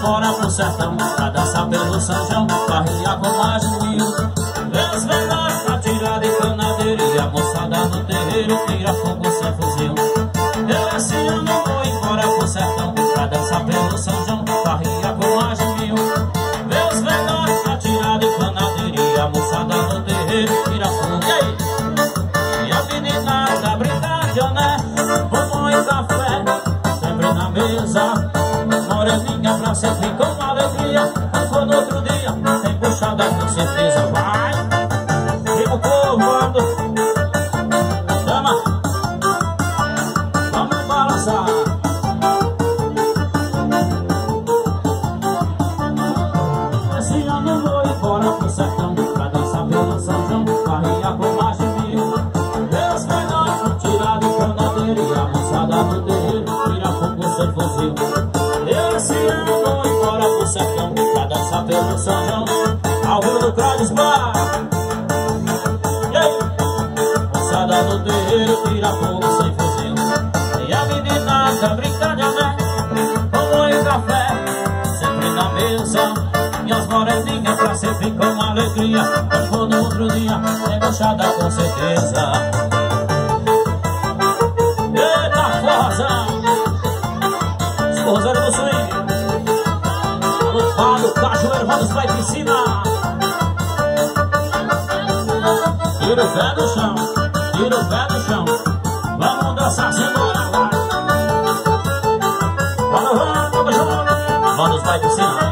fora pro sertão pra dançar pelo São João, farria com mais de 1000. Vê os menores atirar de canadeira e a moçada no terreiro tira fogo sem fuzil. Eu esse ano vou embora pro sertão pra dançar pelo São João, farria com mais de 1000. Vê os menores atirar de canadeira e a moçada no terreiro tira fogo. E aí? E a meninada brincar de oné, pão e café sempre na mesa, moreninha pra sempre com alegria. Quando for no outro dia tem puxada com certeza. Vai, e o povo ando, chama, vamos balançar. Esse ano vou embora pro sertão pra dançar pelo São João, farria com mais de 1000. Deus vai dar tirar de canadeira e a moçada do terreiro tira fogo sem fuzil. Esse ano vou embora pro sertão pra dançar pelo São João, ao Rio do Crades Bar. E aí? Moçada do terreiro tira fogo sem fuzil. E a meninada brinca de ané, pão e café sempre na mesa, e as moreninhas pra sempre com alegria. Quando for no outro dia tem puxada com certeza. Eita força, escorreiro do swing, alô, cajueiro, vamos pra piscina. Tira o pé do chão, tira o pé do chão, vamos dançar sem morar. Vamos pra piscina.